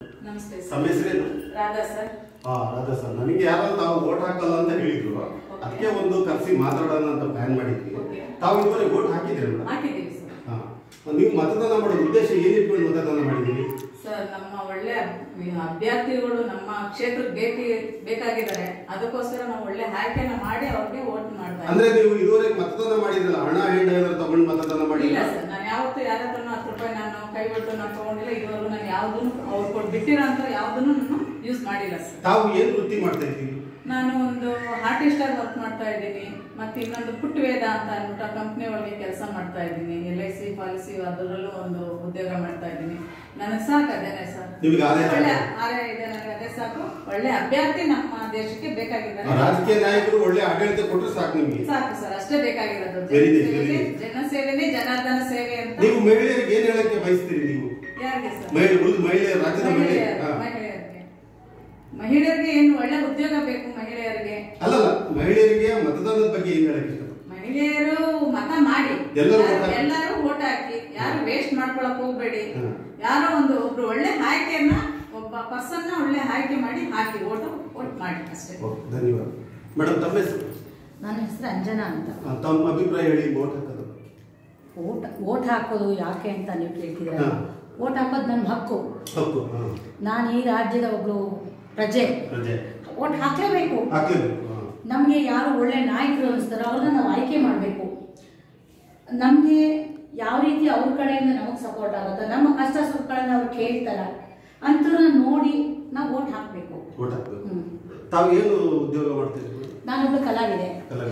ನಮಸ್ತೆ ಸರ್. ತಮ್ಮ ಹೆಸರೇನು? ರಾಧಾ ಸರ್. ರಾಧಾ ಸರ್, ನನಗೆ ಯಾರೋ ತಾವು ವೋಟ್ ಹಾಕಲ್ಲ ಅಂತ ಹೇಳಿದ್ರು. ಅದಕ್ಕೆ ಒಂದು ಕರೆಸಿ ಮಾತಾಡೋಣ ಅಂತ ಪ್ಲಾನ್ ಮಾಡಿದ್ವಿ. ತಾವು ಇದುವರೆಗೆ ವೋಟ್ ಹಾಕಿದ್ರಿ ಮೇಡಮ್? ಹಾಕಿದ್ದೀವಿ ಸರ್. ನೀವು ಮತದಾನ ಮಾಡೋ ಉದ್ದೇಶ ಏನಿಟ್ಕೊಂಡು ಮತದಾನ ಮಾಡಿದ್ದೀರಿ ಸರ್? ನಮ್ಮ ಒಳ್ಳೆ ಅಭ್ಯರ್ಥಿಗಳು ನಮ್ಮ ಕ್ಷೇತ್ರಕ್ಕೆ ಬೇಕಾಗಿದ್ದಾರೆ. ಅದಕ್ಕೋಸ್ಕರ ನಾವು ಒಳ್ಳೆ ಆಯ್ಕೆನ ಮಾಡಿ ಅವ್ರಿಗೆ ವೋಟ್ ಮಾಡ್ತಾ. ಅಂದ್ರೆ ನೀವು ಇದುವರೆಗೆ ಮತದಾನ ಮಾಡಿದ್ರಲ್ಲ, ಹಣ ಏನಾದ್ರು ತಗೊಂಡು ಮತದಾನ ಮಾಡಿಲ್ಲ? ಇಲ್ಲ ಸರ್, ನಾನು ಯಾವತ್ತೂ ಯಾರ ಹತ್ರ 10 ರೂಪಾಯಿ ನಾನು ಕೈ ಬಿಟ್ಟು ನಾನು ತಗೊಂಡಿಲ್ಲ. ಇದುವರೆಗೂ ನಾನು ಯಾವ್ದನ್ನು ಅವ್ರು ಕೊಟ್ಟು ಬಿಟ್ಟಿರೋ ಅಂತ ಯಾವ್ದನ್ನು ಯೂಸ್ ಮಾಡಿಲ್ಲ ಸರ್. ತಾವು ಏನ್ ವೃತ್ತಿ ಮಾಡ್ತಾ ಇದ್ದೀವಿ? ನಾನು ಒಂದು ಆರ್ಟಿಸ್ಟ್ ಆಗಿ ವರ್ಕ್ ಮಾಡ್ತಾ ಇದ್ದೀನಿ. ಮತ್ತೆ ಇನ್ನೊಂದು ಪುಟ್ಟವೇದ ಅಂತ ಅಂದ್ಬಿಟ್ಟು ಕಂಪ್ನಿ ಒಳಗೆ ಕೆಲಸ ಮಾಡ್ತಾ ಇದ್ದೀನಿ. LIC ಪಾಲಿಸಿ ಅದರಲ್ಲೂ ಒಂದು ಉದ್ಯೋಗ ಮಾಡ್ತಾ ಇದ್ದೀನಿ. ನನಗೆ ಸಾಕು ಅದೇನೆ ಸರ್. ಒಳ್ಳೆ ಆದಾಯ ಇದೆ ನನಗೆ, ಅದೇ ಸಾಕು. ಒಳ್ಳೆ ಅಭ್ಯರ್ಥಿ ನಮ್ಮ ದೇಶಕ್ಕೆ ಬೇಕಾಗಿದ್ದಾರೆ. ರಾಜಕೀಯ ನಾಯಕರು ಒಳ್ಳೆ ಆಡಳಿತ ಕೊಟ್ಟರೆ ಸಾಕು ನಿಮಗೆ? ಸಾಕು ಸರ್, ಅಷ್ಟೇ ಬೇಕಾಗಿರೋದು. ಜನಸೇವೆನೇ ಜನಾರ್ದನ ಸೇವೆ ಅಂತ. ನೀವು ಮಹಿಳೆಯರಿಗೆ ಏನ್ ಹೇಳಕ್ಕೆ ಬಯಸ್ತೀರಿ? ನೀವು ಯಾರಿಗೆ ಸರ್? ಮಹಿಳೆಯರು, ರಾಜ್ಯದ ಮಹಿಳೆಯರಿಗೆ ಏನು ಒಳ್ಳೆ ಉದ್ಯೋಗ ಬೇಕು ಮಹಿಳೆಯರಿಗೆ. ಅಲ್ಲಲ್ಲ, ಮಹಿಳೆಯರಿಗೆ ಮತದಾನದ ಬಗ್ಗೆ ಏನ್ ಹೇಳಕ್ಕೆ ಇಷ್ಟ? ಮಹಿಳೆಯರು ಮತ ಮಾಡಿ, ಎಲ್ಲರೂ ವೋಟ್ ಹಾಕಿ, ಯಾರು ವೇಸ್ಟ್ ಮಾಡ್ಕೊಳಕ್ ಹೋಗ್ಬೇಡಿ. ಯಾರೋ ಒಬ್ರು ಒಳ್ಳೆ ಆಯ್ಕೆಯನ್ನ, ಒಬ್ಬ ಪರ್ಸನ್ ಒಳ್ಳೆ ಆಯ್ಕೆ ಮಾಡಿ ಹಾಕಿ ವೋಟ್ ಮಾಡಿ ಅಷ್ಟೇ. ಧನ್ಯವಾದ ಮೇಡಮ್. ತಮ್ಮ ಹೆಸರು? ನನ್ನ ಹೆಸರು ಅಂಜನಾ ಅಂತ. ತಮ್ಮ ಅಭಿಪ್ರಾಯ ಹೇಳಿ. ವೋಟ್ ಹಾಕೋದು ವೋಟ್ ಹಾಕೋದು ಯಾಕೆ ಅಂತ ನೀವು ಕೇಳ್ತಿದ್ದೀರಾ? ವೋಟ್ ಹಾಕೋದು ನನ್ನ ಹಕ್ಕು. ನಾನು ಈ ರಾಜ್ಯದ ಒಬ್ಳು ಪ್ರಜೆ, ವೋಟ್ ಹಾಕಲೇಬೇಕು. ನಮಗೆ ಯಾರು ಒಳ್ಳೆ ನಾಯಕರು ಅನಿಸ್ತಾರೋ ಅವ್ರನ್ನ ನಾವು ಆಯ್ಕೆ ಮಾಡಬೇಕು. ನಮಗೆ ಯಾವ ರೀತಿ ಅವ್ರ ಕಡೆಯಿಂದ ನಮಗೆ ಸಪೋರ್ಟ್ ಆಗುತ್ತೆ, ನಮ್ಮ ಕಷ್ಟ ಸುಖಗಳನ್ನ ಅವ್ರು ಕೇಳ್ತಾರ ಅಂಥವ್ರನ್ನ ನೋಡಿ ನಾವು ವೋಟ್ ಹಾಕಬೇಕು. ತಾವು ಏನು ಉದ್ಯೋಗ ಮಾಡ್ತೀರಿ? ನಾನೊಬ್ಳು ಕಲಾವಿದೆ,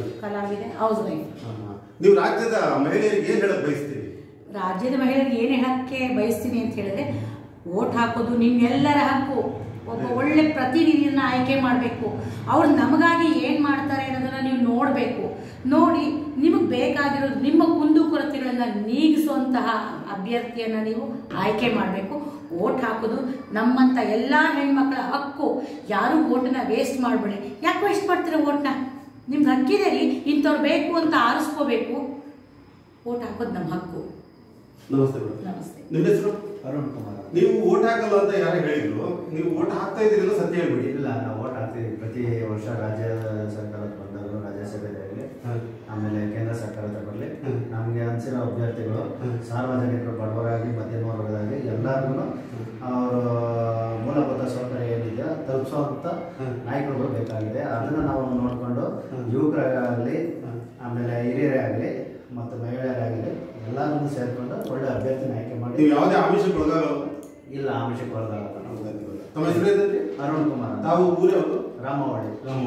ಹೌಸ್ ವೈಫ್. ನೀವು ರಾಜ್ಯದ ಮಹಿಳೆಯರಿಗೆ ಏನು ಹೇಳಕ್ ಬಯಸ್ತೀರಿ? ರಾಜ್ಯದ ಮಹಿಳೆಯರಿಗೆ ಏನು ಹೇಳಕ್ಕೆ ಬಯಸ್ತೀನಿ ಅಂತ ಹೇಳಿದ್ರೆ, ವೋಟ್ ಹಾಕೋದು ನಿಮ್ಮೆಲ್ಲರ ಹಕ್ಕು. ಒಬ್ಬ ಒಳ್ಳೆ ಪ್ರತಿನಿಧಿಯನ್ನ ಆಯ್ಕೆ ಮಾಡಬೇಕು. ಅವ್ರು ನಮಗಾಗಿ ಏನು ಮಾಡ್ತಾರೆ ಅನ್ನೋದನ್ನ ನೀವು ನೋಡಬೇಕು. ನೋಡಿ ನಿಮಗೆ ಬೇಕಾಗಿರೋದು, ನಿಮ್ಮ ಕುಂದುಕೊರತೆಗಳನ್ನು ನೀಗಿಸುವಂತಹ ಅಭ್ಯರ್ಥಿಯನ್ನು ನೀವು ಆಯ್ಕೆ ಮಾಡಬೇಕು. ವೋಟ್ ಹಾಕೋದು ನಮ್ಮಂಥ ಎಲ್ಲ ಹೆಣ್ಮಕ್ಳ ಹಕ್ಕು. ಯಾರು ವೋಟನ್ನ ವೇಸ್ಟ್ ಮಾಡಬೇಡಿ. ಯಾಕೆ ವೇಸ್ಟ್ ಮಾಡ್ತೀರ ವೋಟ್ನ? ನಿಮ್ಗೆ ಹಕ್ಕಿದೆ ರೀ, ಇಂಥವ್ರು ಬೇಕು ಅಂತ ಆರಿಸ್ಕೋಬೇಕು. ವೋಟ್ ಹಾಕೋದು ನಮ್ಮ ಹಕ್ಕು. ನಮಸ್ತೆ. ನಮಸ್ತೆ. ನಿಮ್ಮ ಹೆಸರು? ಅರುಣ್ ಕುಮಾರ್. ನೀವು ವೋಟ್ ಹಾಕಲ್ಲ ಅಂತ ಯಾರು ಹೇಳಿದ್ರು? ನೀವು ವೋಟ್ ಹಾಕ್ತಾ ಇದ್ದೀರಲ್ಲ, ಸತ್ಯ ಹೇಳ್ಬಿಡಿ. ಇಲ್ಲ, ನಾವು ವೋಟ್ ಹಾಕ್ತೀವಿ. ಪ್ರತಿ ವರ್ಷ ರಾಜ್ಯ ಸರ್ಕಾರದ ಬಂದಾಗ, ರಾಜ್ಯಸಭೆಯಲ್ಲಿ ಆಮೇಲೆ ಕೇಂದ್ರ ಸರ್ಕಾರದ ಬರಲಿ, ನಮಗೆ ಅನಿಸಿರೋ ಅಭ್ಯರ್ಥಿಗಳು ಸಾರ್ವಜನಿಕರು, ಬಡವರಾಗಿ ಮಧ್ಯಮ ವರ್ಗದಾಗಿ ಎಲ್ಲರಿಗೂ ಅವರ ಮೂಲಭೂತ ಸೌಕರ್ಯ ಏನಿದೆಯೋ ತಲುಪಿಸುವಂಥ ನಾಯಕರುಗಳು ಬೇಕಾಗಿದೆ. ಅದನ್ನು ನಾವು ನೋಡಿಕೊಂಡು ಯುವಕರಾಗಲಿ, ಆಮೇಲೆ ಹಿರಿಯರೇ ಆಗಲಿ ಮತ್ತು ಮಹಿಳೆಯರಾಗಲಿ ಎಲ್ಲರನ್ನು ಸೇರಿಕೊಂಡು ಒಳ್ಳೆ ಅಭ್ಯರ್ಥಿನ ಆಯ್ಕೆ ಮಾಡಿ. ನೀವು ಯಾವುದೇ ಆಮಿಷಕ್ಕೆ ಒಳಗಾಗಲ್ಲ? ಇಲ್ಲ, ಆಮಿಷಕ್ಕೆ ಒಳಗಾಗಲ್ಲ. ತಮ್ಮ ಹೆಸರು ಏನಂದ್ರೆ? ಅರುಣ್ ಕುಮಾರ್. ತಾವು ಊರೇ ಯಾವುದು? ರಾಮವಾಡಿ.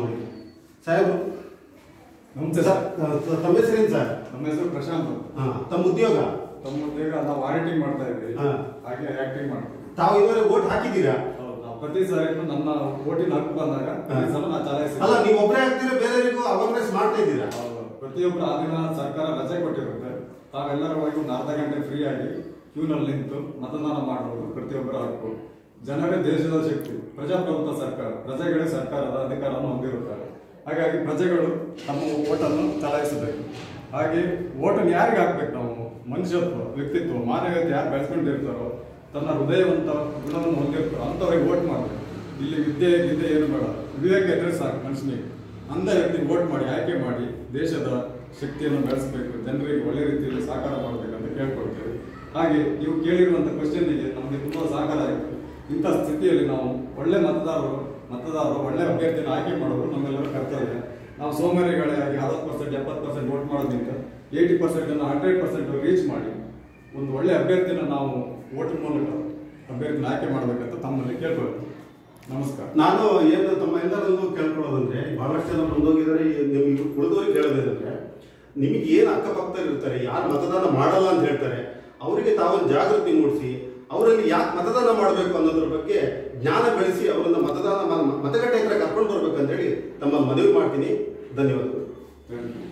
ಸಾಹೇಬರು ನಮಸ್ತೆ ಸರ್. ತಮ್ಮ ಹೆಸರೇನು ಸರ್? ನಮ್ಮ ಹೆಸರು ಪ್ರಶಾಂತ್. ತಮ್ಮ ಉದ್ಯೋಗ? ನಾವು ಆಡಿಟಿಂಗ್ ಮಾಡ್ತಾ ಇದ್ವಿ, ಹಾಗೆ ಆಕ್ಟಿಂಗ್ ಮಾಡ್ತೀವಿ. ತಾವು ಇದುವರೆಗೆ ವೋಟ್ ಹಾಕಿದ್ದೀರಾ? ಪ್ರತಿ ಸಾರಿ ನನ್ನ ವೋಟಿನ ಹಕ್ಕು ಬಂದಾಗ ಚಲಾಯಿಸಿ. ಅಲ್ಲ, ನೀವು ಒಬ್ಬರೇ ಹಾಕ್ತೀರಾ, ಬೇರೆಯವರಿಗೂ ಅವೇರ್ನೆಸ್ ಮಾಡ್ತಾ ಇದ್ದೀರಾ? ಪ್ರತಿಯೊಬ್ಬರು ಆ ದಿನ ಸರ್ಕಾರ ರಜೆ ಕೊಟ್ಟಿರುತ್ತೆ. ತಾವೆಲ್ಲರ ಹೋಗಿ ಒಂದು ಅರ್ಧ ಗಂಟೆ ಫ್ರೀ ಆಗಿ ಕ್ಯೂನಲ್ಲಿ ನಿಂತು ಮತದಾನ ಮಾಡುವುದು ಪ್ರತಿಯೊಬ್ಬರ ಹಕ್ಕು. ಜನರೇ ದೇಶದ ಶಕ್ತಿ. ಪ್ರಜಾಪ್ರಭುತ್ವ ಸರ್ಕಾರ, ಪ್ರಜೆಗಳೇ ಸರ್ಕಾರದ ಅಧಿಕಾರವನ್ನು ಹೊಂದಿರುತ್ತಾರೆ. ಹಾಗಾಗಿ ಪ್ರಜೆಗಳು ತಮ್ಮ ವೋಟನ್ನು ಚಲಾಯಿಸಬೇಕು. ಹಾಗೆ ವೋಟನ್ನು ಯಾರಿಗೆ ಹಾಕ್ಬೇಕು? ನಾವು ಮನುಷ್ಯತ್ವ, ವ್ಯಕ್ತಿತ್ವ, ಮಾನವೀಯತೆ ಯಾರು ಬೆಳೆಸ್ಕೊಂಡಿರ್ತಾರೋ, ತನ್ನ ಹೃದಯವಂತ ಗುಣವನ್ನು ಹೊಂದಿರ್ತಾರೋ ಅಂಥವ್ರಿಗೆ ವೋಟ್ ಮಾಡಬೇಕು. ಇಲ್ಲಿ ವಿದ್ಯೆ ಏನು ಬೇಡ, ವಿವೇಕ ಇದ್ರೆ ಸಾಕು ಮನುಷ್ಯನಿಗೆ. ಅಂಥ ವ್ಯಕ್ತಿಗೆ ವೋಟ್ ಮಾಡಿ, ಆಯ್ಕೆ ಮಾಡಿ ದೇಶದ ಶಕ್ತಿಯನ್ನು ಬೆಳೆಸಬೇಕು, ಜನರಿಗೆ ಒಳ್ಳೆ ರೀತಿಯಲ್ಲಿ ಸಹಕಾರ ಮಾಡಬೇಕಂತ ಕೇಳ್ಕೊಳ್ತೇವೆ. ಹಾಗೆ ನೀವು ಕೇಳಿರುವಂಥ ಕ್ವಶನ್ನಿಗೆ ನಮಗೆ ತುಂಬ ಸಹಕಾರ ಆಯಿತು. ಇಂಥ ಸ್ಥಿತಿಯಲ್ಲಿ ನಾವು ಒಳ್ಳೆ ಮತದಾರರು ಒಳ್ಳೆ ಅಭ್ಯರ್ಥಿಯನ್ನು ಆಯ್ಕೆ ಮಾಡೋದು ನಮ್ಮೆಲ್ಲರ ಕರ್ತವ್ಯ. ನಾವು ಸೋಮಾರಿಗಳಾಗಿ 60%, 70% ವೋಟ್ ಮಾಡೋದ್ರಿಂದ 80% 100% ರೀಚ್ ಮಾಡಿ ಒಂದು ಒಳ್ಳೆ ಅಭ್ಯರ್ಥಿನ ನಾವು ವೋಟ್ ಮೂಲಕ ಅಭ್ಯರ್ಥಿನ ಆಯ್ಕೆ ಮಾಡಬೇಕಂತ ತಮ್ಮಲ್ಲಿ ಕೇಳ್ಕೊಳ್ತೀವಿ. ನಮಸ್ಕಾರ. ನಾನು ಏನು ತಮ್ಮ ಎಲ್ಲರಲ್ಲೂ ಕೇಳ್ಕೊಳ್ಳೋದಂದ್ರೆ, ಬಹಳಷ್ಟು ಜನ ಬಂದೋಗಿದ್ದಾರೆ, ನಿಮಗೆ ಉಳಿದವ್ರಿಗೆ ಕೇಳೋದೇನಂದ್ರೆ, ನಿಮಗೆ ಏನು ಅಕ್ಕಪಕ್ಕ ಇರ್ತಾರೆ, ಯಾರು ಮತದಾನ ಮಾಡಲ್ಲ ಅಂತ ಹೇಳ್ತಾರೆ, ಅವರಿಗೆ ತಾವೊಂದು ಜಾಗೃತಿ ಮೂಡಿಸಿ ಅವರಲ್ಲಿ ಯಾಕೆ ಮತದಾನ ಮಾಡಬೇಕು ಅನ್ನೋದ್ರ ಬಗ್ಗೆ ಜ್ಞಾನ ಬೆಳೆಸಿ ಅವರನ್ನ ಮತಗಟ್ಟೆ ಹತ್ರ ಕರ್ಕೊಂಡು ಬರ್ಬೇಕಂತೇಳಿ ತಮ್ಮಲ್ಲಿ ಮನವಿ ಮಾಡ್ತೀನಿ. ಧನ್ಯವಾದಗಳು.